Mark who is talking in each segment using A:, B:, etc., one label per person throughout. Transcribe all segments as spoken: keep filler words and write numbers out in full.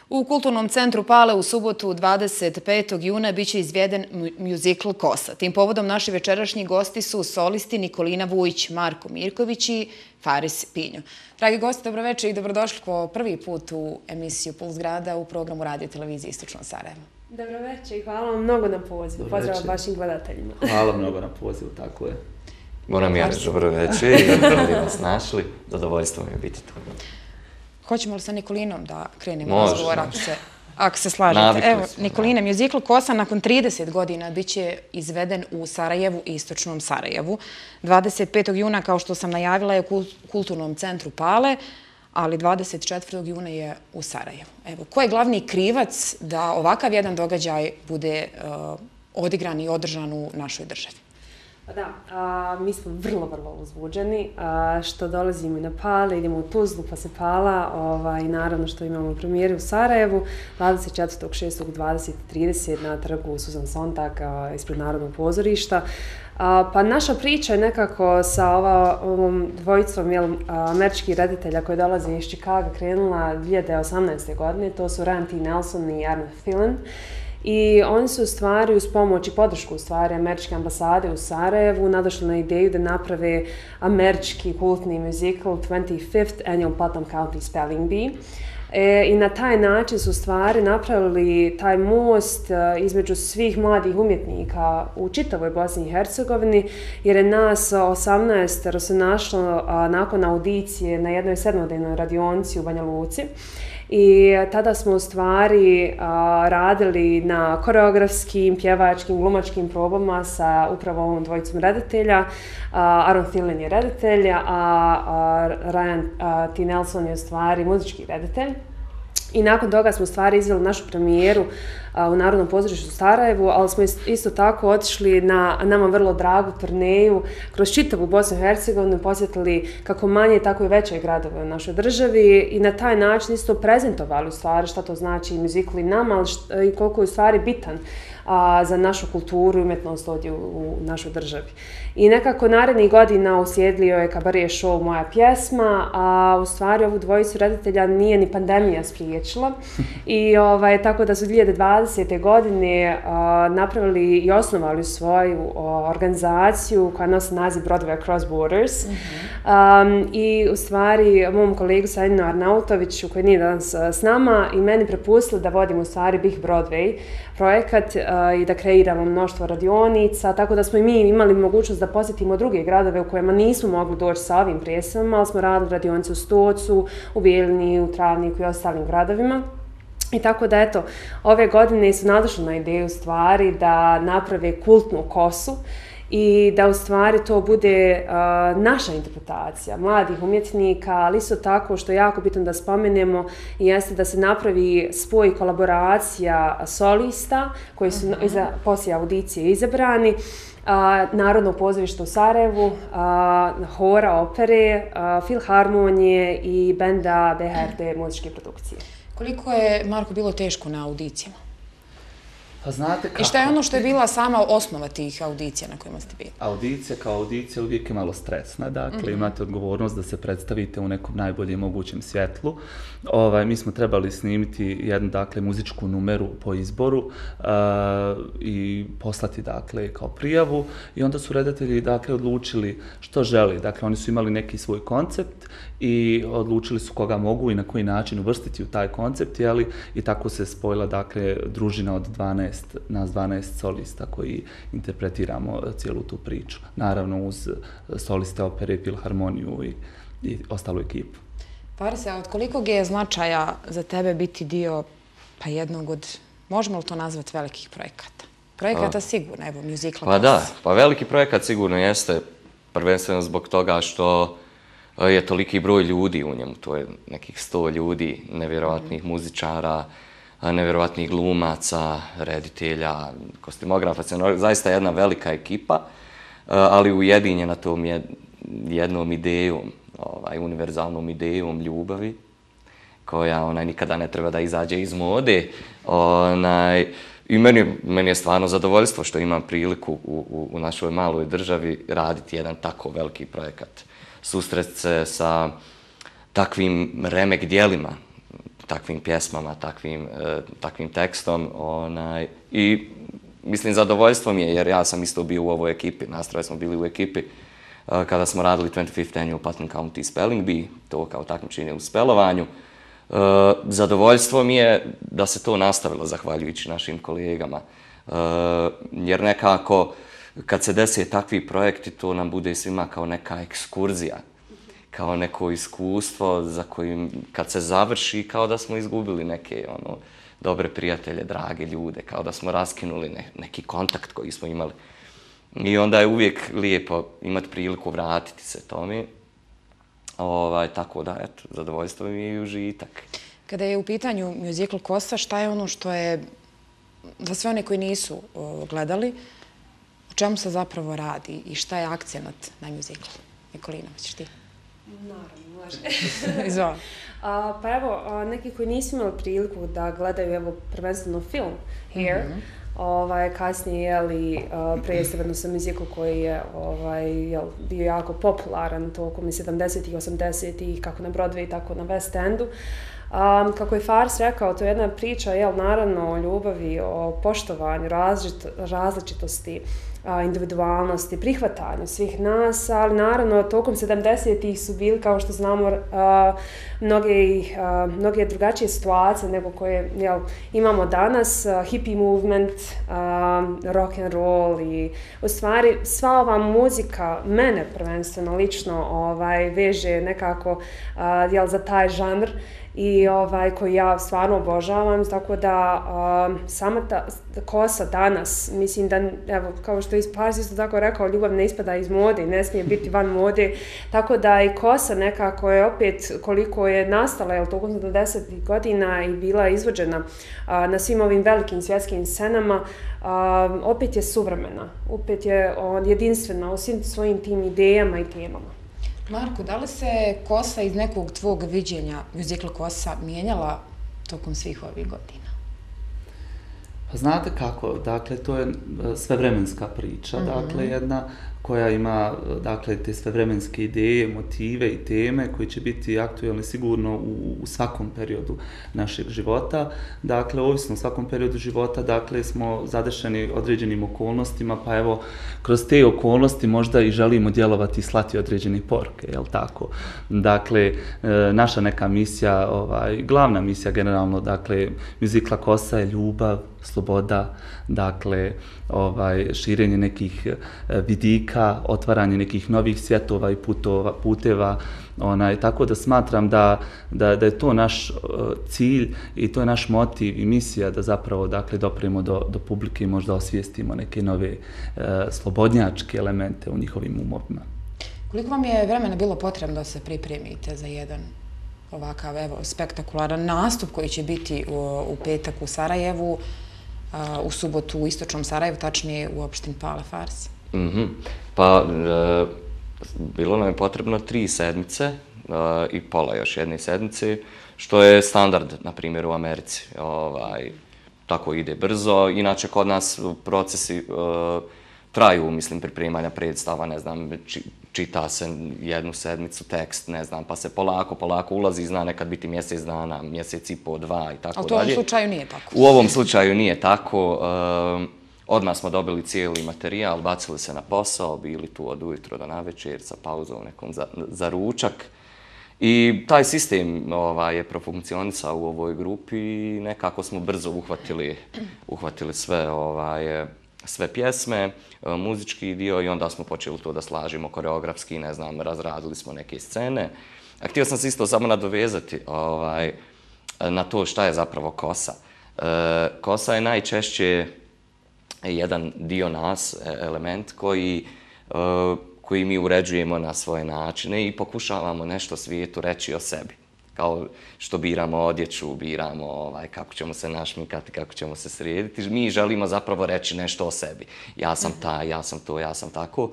A: U Kulturnom centru Pale u subotu dvadeset petog juna biće izveden mjuzikl Kosa. Tim povodom naši večerašnji gosti su solisti Nikolina Vujić, Marko Mirković i Faris Pinjo. Dragi gosti, dobroveče i dobrodošli po prvi put u emisiju Puls grada u programu Radio televizije Istočno Sarajevo.
B: Dobroveče i hvala vam mnogo na pozivu. Pozdrav vašim gledateljima.
C: Hvala mnogo na pozivu, tako je.
D: Moram ja reći dobroveče i da vas našli. Zadovoljstvo mi je biti tu.
A: Hoćemo li sa Nikolinom da krenemo razgovor, ako se, ako se slažete?
D: Navikli
A: Evo,
D: smo,
A: Nikolina, mjuzikl Kosa nakon trideset godina biće izveden u Sarajevu i Istočnom Sarajevu. dvadeset petog juna, kao što sam najavila, je u Kulturnom centru Pale, ali dvadeset četvrtog juna je u Sarajevu. Evo, ko je glavni krivac da ovakav jedan događaj bude uh, odigran i održan u našoj državi?
B: Pa da, a, mi smo vrlo, vrlo uzbuđeni a, što dolazimo i na Pale, idemo u Tuzlu pa se Pala ovaj, i naravno što imamo premijeru u Sarajevu dvadeset četvrtog šestog u dvadeset trideset na trgu Susan Sontag a, ispred Narodnog pozorišta. A, pa naša priča je nekako sa ova, ovom dvojicom jel, američkih reditelja koji dolaze iz Chicaga krenula dvije hiljade osamnaeste. godine, to su Ryan T. Nelson i Aaron Phelan. I oni su u stvari uz pomoć i podršku u stvari američke ambasade u Sarajevu nadašli na ideju da naprave američki kultni muzikl twenty-fifth Annual Putnam County Spelling Bee. E, I na taj način su u stvari napravili taj most e, između svih mladih umjetnika u čitavoj Bosni i Hercegovini, jer je nas osamnaestero se našlo a, nakon audicije na jednoj sedmodnevnoj radionici u Banja Luci. I tada smo u stvari a, radili na koreografskim, pjevačkim, glumačkim probama sa upravo ovom dvojicom reditelja. A, Aaron Phelan je reditelj, a, a Ryan a, T. Nelson je u stvari muzički reditelj. I nakon toga smo u stvari izveli našu premijeru a, u Narodnom pozorištu u Sarajevu, ali smo isto tako otišli na nama vrlo dragu turneju kroz čitavu Bosnu i Hercegovinu, posjetili kako manje, tako i veće gradove u našoj državi i na taj način isto prezentovali u stvari šta to znači muzikl i nama, ali šta, i koliko je u stvari bitan a, za našu kulturu i umjetnost ovdje u, u našoj državi. I nekako narednih godina uslijedilo je kabare show Moja pjesma, a u stvari ovu dvojicu reditelja nije ni pandemija spriječila. I ovaj, tako da su dvije hiljade dvadesete. godine a, napravili i osnovali svoju a, organizaciju koja nosi naziv Broadway Across Borders. Mm-hmm. um, I u stvari mom kolegu Sanjinu Arnautoviću koji nije danas a, s nama i meni prepustili da vodim u stvari Big Broadway projekat a, i da kreiramo mnoštvo radionica, tako da smo i mi imali mogućnost da posjetimo druge gradove u kojima nismo mogli doći sa ovim predstavama, ali smo radili radionice u Stocu, u Bijeljini, u Travniku i ostalim gradovima. I tako da, eto, ove godine su nadošli na ideju stvari da naprave kultnu kosu i da u stvari to bude uh, naša interpretacija mladih umjetnika, ali isto tako što je jako bitno da spomenemo jeste da se napravi spoj kolaboracija solista koji su uh-huh. iza, poslije audicije izabrani, uh, Narodnog pozorišta u Sarajevu, uh, hora opere, uh, filharmonije i benda B H R D muzičke produkcije.
A: Koliko je, Marko, bilo teško na audicijama?
C: Pa znate kako?
A: I šta je ono što je bila sama osnova tih audicija na kojima ste bili?
C: Audicija kao audicija uvijek je malo stresna, dakle mm-hmm. imate odgovornost da se predstavite u nekom najboljem mogućem svjetlu. Ovaj, mi smo trebali snimiti jednu, dakle, muzičku numeru po izboru uh, i poslati, dakle, kao prijavu i onda su redatelji, dakle, odlučili što želi. Dakle, oni su imali neki svoj koncept i odlučili su koga mogu i na koji način uvrstiti u taj koncept, jeli? I tako se spojila, dakle, družina od dvanaest, nas dvanaest solista koji interpretiramo cijelu tu priču. Naravno uz soliste opere, filharmoniju i, i ostalu ekipu.
A: Farise, od kolikog je značaja za tebe biti dio pa jednog od, možemo li to nazvati, velikih projekata? Projekata pa, sigurno, evo, mjuzikla.
D: Pa da, pa veliki projekat sigurno jeste, prvenstveno zbog toga što je toliki broj ljudi u njemu, to je nekih sto ljudi, nevjerovatnih mm. muzičara, nevjerovatnih glumaca, reditelja, kostimografa, zaista jedna velika ekipa, ali ujedinjena tom jednom idejom, ovaj, univerzalnom idejom ljubavi, koja onaj, nikada ne treba da izađe iz mode. Onaj, I meni, meni je stvarno zadovoljstvo što imam priliku u, u, u našoj maloj državi raditi jedan tako veliki projekat. Susret se sa takvim remek dijelima, takvim pjesmama, takvim, takvim tekstom. Onaj, I mislim, zadovoljstvo mi je, jer ja sam isto bio u ovoj ekipi, nas troje smo bili u ekipi kada smo radili twenty-fifth Annual Putnam County Spelling Bee, to kao takmičenje u spelovanju. Zadovoljstvo mi je da se to nastavilo zahvaljujući našim kolegama, jer nekako kad se dese takvi projekti, to nam bude svima kao neka ekskurzija, kao neko iskustvo za kojim kad se završi kao da smo izgubili neke ono, dobre prijatelje, drage ljude, kao da smo raskinuli ne, neki kontakt koji smo imali. I onda je uvijek lijepo imati priliku vratiti se tome. Ovaj, tako da, eto, zadovoljstvo mi je i užitak.
A: Kada je u pitanju muzikl Kosa, šta je ono što je, za sve one koji nisu o, gledali, o čemu se zapravo radi i šta je akcenat na muziklu? Nikolina, hoćeš ti?
B: Naravno, može.
A: Izvoli.
B: A, pa evo, a, neki koji nisu imali priliku da gledaju evo prvenstveno film Here, mm-hmm. ovaj, kasnije jeli, predstavljeno sam muzikl koji je ovaj, jel, bio jako popularan tokom sedamdesetih i osamdesetih, kako na Broadway, tako na West Endu. Um, kako je Fars rekao, to je jedna priča, jel, naravno, o ljubavi, o poštovanju, različit, različitosti, a, individualnosti, prihvatanju svih nas, ali naravno, tokom sedamdesetih su bili, kao što znamo, a, mnoge, a, mnoge drugačije situacije nego koje jel, imamo danas, a, hippie movement, a, rock and roll i u stvari sva ova muzika mene prvenstveno lično ovaj, veže nekako a, jel, za taj žanr i ovaj, koji ja stvarno obožavam, tako da um, sama ta Kosa danas, mislim da, evo, kao što je Fars isto tako rekao, ljubav ne ispada iz mode, ne smije biti van mode, tako da i Kosa nekako je opet, koliko je nastala, jel, tokom sedamdesetih godina i bila izvođena uh, na svim ovim velikim svjetskim scenama, uh, opet je suvremena, opet je uh, jedinstvena u svim svojim tim idejama i temama.
A: Marko, da li se Kosa iz nekog tvog viđenja, muzikl Kosa, mijenjala tokom svih ovih godina?
C: Pa znate kako, dakle, to je svevremenska priča, mm-hmm. dakle, jedna koja ima, dakle, te svevremenske ideje, motive i teme koji će biti aktuelni sigurno u, u svakom periodu našeg života. Dakle, ovisno u svakom periodu života, dakle, smo zadešeni određenim okolnostima, pa evo, kroz te okolnosti možda i želimo djelovati i slati određene poruke, jel tako? Dakle, naša neka misija, ovaj, glavna misija generalno, dakle, muzikla Kosa je ljubav, sloboda, dakle, ovaj, širenje nekih vidika, otvaranje nekih novih svjetova i putova, puteva, onaj, tako da smatram da, da, da je to naš uh, cilj i to je naš motiv i misija da zapravo, dakle, dopremo do, do publike i možda osvijestimo neke nove uh, slobodnjačke elemente u njihovim umovima.
A: Koliko vam je vremena bilo potrebno da se pripremite za jedan ovakav, evo, spektakularan nastup koji će biti u, u petak u Sarajevu, u subotu u istočnom Sarajevu, tačnije u opštini Pale Fars?
D: Mm-hmm. Pa, e, bilo nam je potrebno tri sedmice e, i pola još jedne sedmice, što je standard, na primjer, u Americi. Ovaj, tako ide brzo. Inače, kod nas procesi e, traju, mislim, pripremanja predstava, ne znam, či, čita se jednu sedmicu tekst, ne znam, pa se polako, polako ulazi i zna nekad biti mjesec dana, mjesec i po, dva i tako dalje.
A: Ali to u ovom slučaju nije tako?
D: U ovom slučaju nije tako. E, odmah smo dobili cijeli materijal, bacili se na posao, bili tu od ujutro do navečer sa pauzom nekom za, za ručak. I taj sistem ovaj, je profunkcionisao u ovoj grupi i nekako smo brzo uhvatili, uhvatili sve, ovaj, sve pjesme, muzički dio i onda smo počeli to da slažimo koreografski, ne znam, razradili smo neke scene. A htio sam se isto samo nadovezati ovaj, na to šta je zapravo Kosa. E, Kosa je najčešće jedan dio nas, element koji, koji mi uređujemo na svoje načine i pokušavamo nešto svijetu reći o sebi. Kao što biramo odjeću, biramo ovaj, kako ćemo se našminkati, kako ćemo se srediti. Mi želimo zapravo reći nešto o sebi. Ja sam taj, ja sam to, ja sam tako.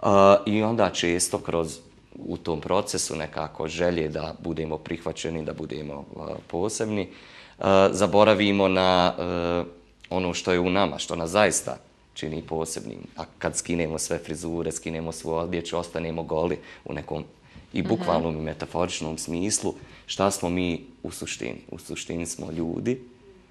D: I onda često kroz u tom procesu nekako želje da budemo prihvaćeni, da budemo posebni, zaboravimo na ono što je u nama, što nas zaista čini posebnim. A kad skinemo sve frizure, skinemo svoju odjeću, ostanemo goli u nekom i bukvalnom i metaforičnom smislu šta smo mi u suštini. U suštini smo ljudi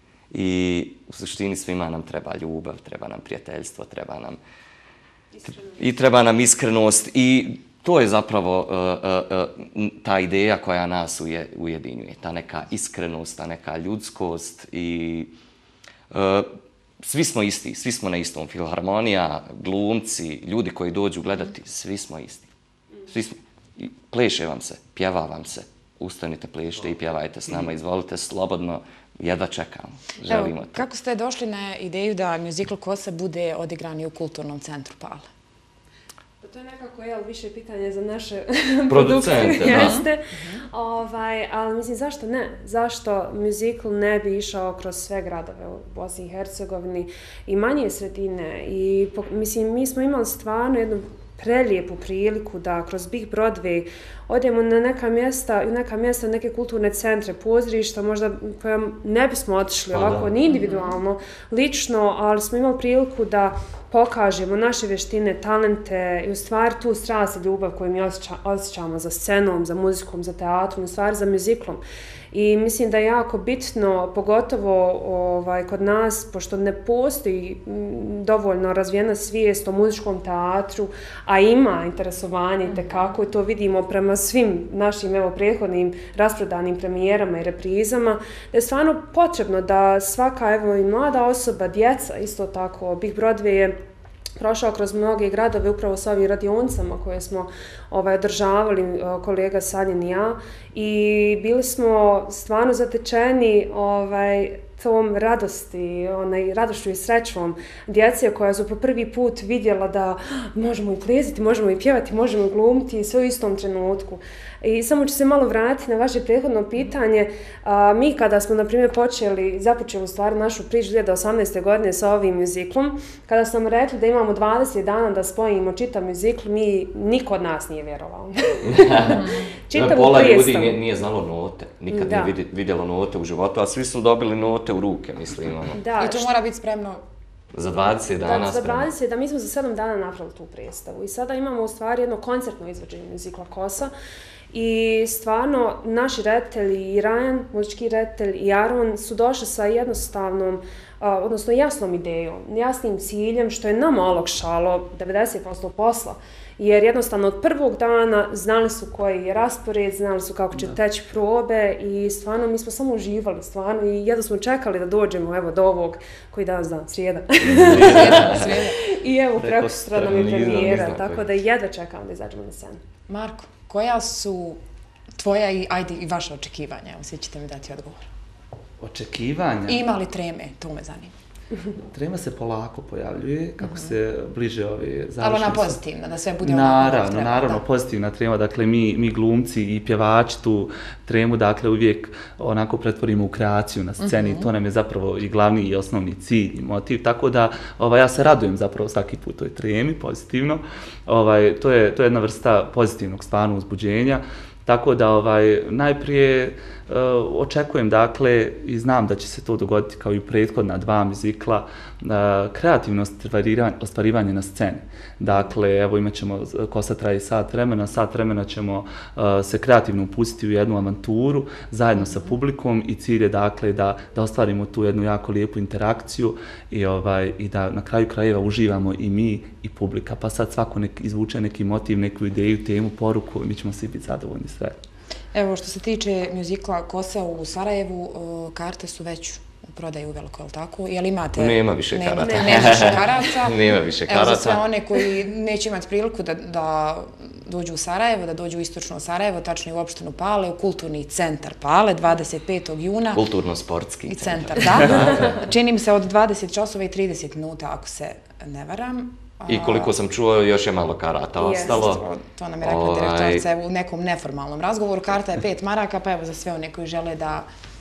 D: i u suštini svima nam treba ljubav, treba nam prijateljstvo, treba nam i treba nam iskrenost i to je zapravo uh, uh, uh, ta ideja koja nas uje, ujedinjuje, ta neka iskrenost, ta neka ljudskost i uh, svi smo isti, svi smo na istom. Filharmonija, glumci, ljudi koji dođu gledati, svi smo isti. Svi smo, pleše vam se, pjeva vam se, ustanite, plešite i pjevajte s nama, izvolite slobodno, jedva čekamo, želimo
A: Evo,
D: to.
A: kako ste došli na ideju da muzikl Kosa bude odigran i u Kulturnom centru Pale?
B: To je nekako je više pitanje za naše
D: producente, da.
B: Jeste. Ovaj, ali mislim, zašto ne? Zašto muzikl ne bi išao kroz sve gradove u Bosni i Hercegovini i manje sredine? I, mislim, mi smo imali stvarno jednu prelijepu priliku da kroz Big Broadway odemo na neka mjesta, neka mjesta, neke kulturne centre, pozorišta, možda koja ne bismo otišli
C: pa
B: ovako, ni individualno, lično, ali smo imali priliku da pokažemo naše vještine, talente i u stvari tu strast i ljubav koju mi osjeća, osjećamo za scenom, za muzikom, za teatrom, u stvari za muziklom. I mislim da je jako bitno, pogotovo ovaj, kod nas, pošto ne postoji dovoljno razvijena svijest o muzičkom teatru, a ima interesovanje tekako i to vidimo prema svim našim evo, prethodnim rasprodanim premijerama i reprizama, da je stvarno potrebno da svaka evo, i mlada osoba, djeca, isto tako, Big Broadway je prošao kroz mnoge gradove upravo sa ovim radionicama koje smo ovaj, održavali kolega Sanjin i ja i bili smo stvarno zatečeni ovaj, tom radosti, onaj, radošću i srećom djece koja su po prvi put vidjela da možemo i plesati, možemo i pjevati, možemo i glumiti sve u istom trenutku. I samo ću se malo vratiti na vaše prethodno pitanje. A, mi kada smo, na primjer, počeli, započeli u stvari našu priču dvije tisuće osamnaeste. godine sa ovim muziklom, kada sam rekli da imamo dvadeset dana da spojimo čitav muzikl, mi, niko od nas nije vjerovao. Čitavu
D: Pola ljudi
B: predstavu.
D: nije, nije znalo note, nikad
B: Da.
D: nije vidjelo note u životu, a svi su dobili note u ruke, mislim. Ono.
B: Da,
A: I to mora biti spremno.
D: Za dvadeset dana
B: Da, za
D: spremno.
B: dvadeset, da mi smo za sedam dana napravili tu predstavu i sada imamo u stvari jedno koncertno izvođenje muzikla Kosa i stvarno naši reditelji i Rajan, muzički reditelj i Aron su došli sa jednostavnom, uh, odnosno jasnom idejom, jasnim ciljem što je nama olakšalo devedeset posto posla. Jer jednostavno od prvog dana znali su koji je raspored, znali su kako će teći probe i stvarno mi smo samo uživali stvarno i jedno smo čekali da dođemo evo do ovog koji danas dan, srijeda. I evo preko sutra nam je premijera, tako da jedva čekam da izađemo na scenu.
A: Marko, koja su tvoja i, ajde, i vaša očekivanja? Evo, svi ćete mi dati odgovor.
C: Očekivanja?
A: Ima li treme? To me zanima.
C: Trema se polako pojavljuje, kako mm-hmm. se bliže ove završnice.
A: Ali ona pozitivna, da sve bude onako kako
C: Naravno,
A: treba.
C: naravno,
A: Da.
C: pozitivna trema. Dakle, mi, mi glumci i pjevači tu tremu, dakle, uvijek onako pretvorimo u kreaciju na sceni. Mm-hmm. To nam je zapravo i glavni i osnovni cilj i motiv. Tako da, ovaj, ja se radujem zapravo svaki put toj tremi, pozitivno. Ovaj, to je, to je jedna vrsta pozitivnog stvarno uzbuđenja. Tako da, ovaj, najprije uh, očekujem, dakle, i znam da će se to dogoditi kao i prethodna dva muzikla, uh, kreativno ostvarivanje, ostvarivanje na sceni. Dakle, evo imat ćemo, Kosa traje sat vremena, sat vremena ćemo uh, se kreativno upustiti u jednu avanturu zajedno sa publikom i cilj je, dakle, da, da ostvarimo tu jednu jako lijepu interakciju i, ovaj, i da na kraju krajeva uživamo i mi i publika. Pa sad svako nek izvuče neki motiv, neku ideju, temu, poruku i mi ćemo svi biti zadovoljni sve.
A: Evo, što se tiče muzikla Kosa u Sarajevu, karte su već u prodaju veliko, je li tako? Jel imate...
D: Nema više karata.
A: Ne, nema više karata.
D: Nema više karata.
A: Evo, za sve one koji neće imati priliku da, da dođu u Sarajevo, da dođu u istočno Sarajevo, tačnije u opštinu Pale, u Kulturni centar Pale, dvadeset petog juna.
D: Kulturno-sportski
A: centar. Centar, da. Čini mi se od dvadeset časova i trideset minuta, ako se ne varam.
D: I koliko sam čuo, još je malo karata ostalo.
A: To, to nam je rekla direktorica u nekom neformalnom razgovoru. Karta je pet maraka, pa evo za sve one koji žele da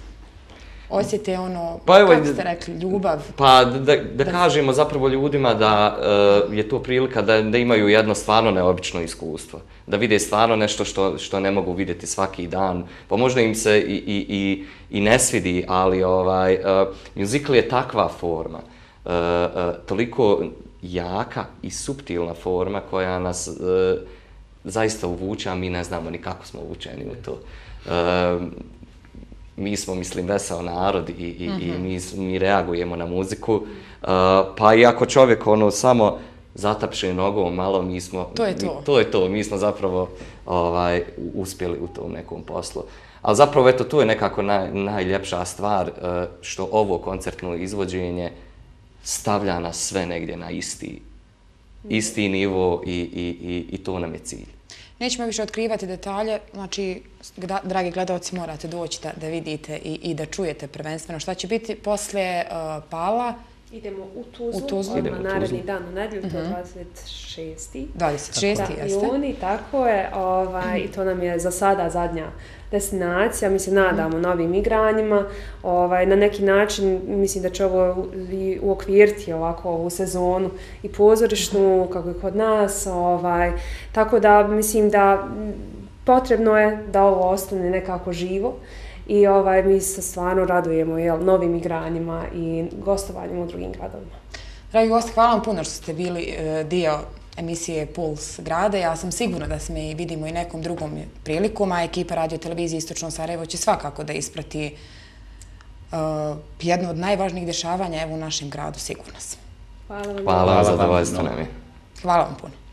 A: osjete ono,
D: pa evo,
A: kako ste rekli, ljubav.
D: Pa da, da, da kažemo zapravo ljudima da uh, je to prilika da, da imaju jedno stvarno neobično iskustvo. Da vide stvarno nešto što, što ne mogu vidjeti svaki dan. Pa možda im se i, i, i, i ne svidi, ali ovaj, uh, muzikl je takva forma. Uh, uh, toliko jaka i suptilna forma koja nas uh, zaista uvuče, a mi ne znamo ni kako smo uvučeni u to. E, mi smo, mislim, veseo narod i, i, mm-hmm. i mi, mi reagujemo na muziku, uh, pa i ako čovjek ono samo zatapše nogom malo, mi smo...
A: To je to.
D: Mi, to je to, mi smo zapravo ovaj, uspjeli u tom nekom poslu. Ali zapravo, eto, tu je nekako naj, najljepša stvar, uh, što ovo koncertno izvođenje stavlja nas sve negdje na isti, isti nivo i, i, i, i to nam je cilj.
A: Nećemo više otkrivati detalje, znači, dragi gledalci, morate doći da, da vidite i, i da čujete prvenstveno šta će biti poslije uh, Pala.
B: Idemo u Tuzlu,
A: u Tuzlu.
B: odmah naredni dan u nedjelju, to je dvadeset šesti
A: dvadeset šesti jeste.
B: Juni, tako je, ovaj, i to nam je za sada zadnja destinacija, mi se nadamo novim igranjima, ovaj, na neki način mislim da će ovo uokviriti ovako ovu sezonu i pozorišnu, kako je kod nas, ovaj, tako da mislim da potrebno je da ovo ostane nekako živo. I ovaj, mi se stvarno radujemo jel, novim igranjima i gostovanjem u drugim gradovima.
A: Dragi gosti, hvala vam puno što ste bili e, dio emisije Puls grada. Ja sam sigurna da se mi vidimo i nekom drugom prilikom, a ekipa Radio Televizije Istočno Sarajevo će svakako da isprati e, jedno od najvažnijih dešavanja evo, u našem gradu, sigurno sam.
B: Hvala vam.
D: Hvala vam, zadovoljstvo nam je.
A: Hvala vam puno.